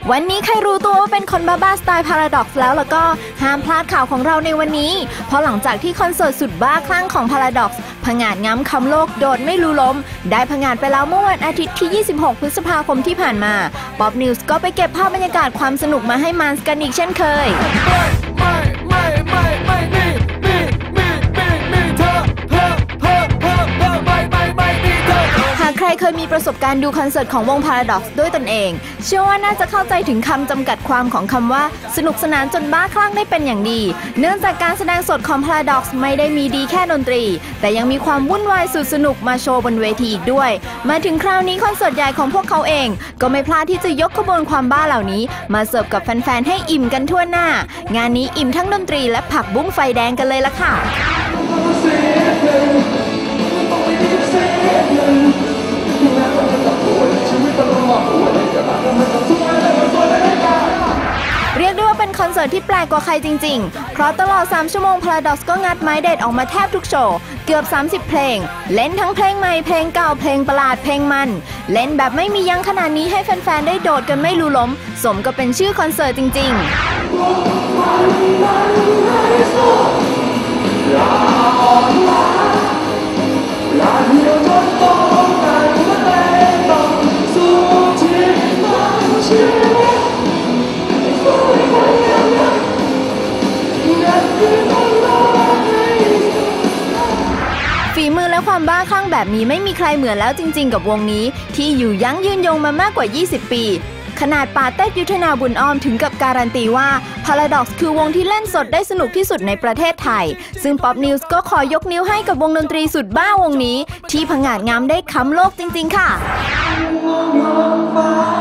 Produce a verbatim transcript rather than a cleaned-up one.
วันนี้ใครรู้ตัวว่าเป็นคนบ้าๆสไตล์ Paradox แล้วแล้วก็ห้ามพลาดข่าวของเราในวันนี้เพราะหลังจากที่คอนเสิร์ตสุดบ้าคลั่งของ Paradox ผงาดง้ำคำโลกโดดไม่รู้ล้มได้ผงาดไปแล้วเมื่อวันอาทิตย์ที่ยี่สิบหกพฤษภาคมที่ผ่านมา Pop News ก็ไปเก็บภาพบรรยากาศความสนุกมาให้มันกันอีกเช่นเคยไม่ไม่ไม่ไม่ไม่มีมีมีมีเธอเธอเธอเธอเธอไม่ไม่ไม่มีเธอหากใครเคยมีประสบการณ์ดูคอนเสิร์ตของวง Paradox ด้วยตนเองเชื่อว่าน่าจะเข้าใจถึงคำจำกัดความของคำว่าสนุกสนานจนบ้าคลั่งได้เป็นอย่างดีเนื่องจากการแสดงสดของ Paradox ไม่ได้มีดีแค่ดนตรีแต่ยังมีความวุ่นวายสุดสนุกมาโชว์บนเวทีอีกด้วยมาถึงคราวนี้คอนเสิร์ตใหญ่ของพวกเขาเองก็ไม่พลาดที่จะยกขบวนความบ้าเหล่านี้มาเสิร์ฟกับแฟนๆให้อิ่มกันทั่วหน้างานนี้อิ่มทั้งดนตรีและผักบุ้งไฟแดงกันเลยล่ะค่ะเรียกได้ว่าเป็นคอนเสิร์ตที่แปลกกว่าใครจริงๆเพราะตลอดสามชั่วโมง Paradox ก็งัดไม้เด็ดออกมาแทบทุกโชว์เกือบสามสิบเพลงเล่นทั้งเพลงใหม่เพลงเก่าเพลงประหลาดเพลงมันเล่นแบบไม่มียั้งขนาดนี้ให้แฟนๆได้โดดกันไม่รู้ล้มสมกับเป็นชื่อคอนเสิร์ตจริงๆฝีมือและความบ้าคลั่งแบบนี้ไม่มีใครเหมือนแล้วจริงๆกับวงนี้ที่อยู่ยั้งยืนยงมามากกว่ายี่สิบปีขนาดปาเต้ยุทธนาบุญอ้อมถึงกับการันตีว่า Paradox คือวงที่เล่นสดได้สนุกที่สุดในประเทศไทยซึ่ง Pop News ก็ขอยกนิ้วให้กับวงดนตรีสุดบ้าวงนี้ที่ผงาดงามได้ค้ำโลกจริงๆค่ะ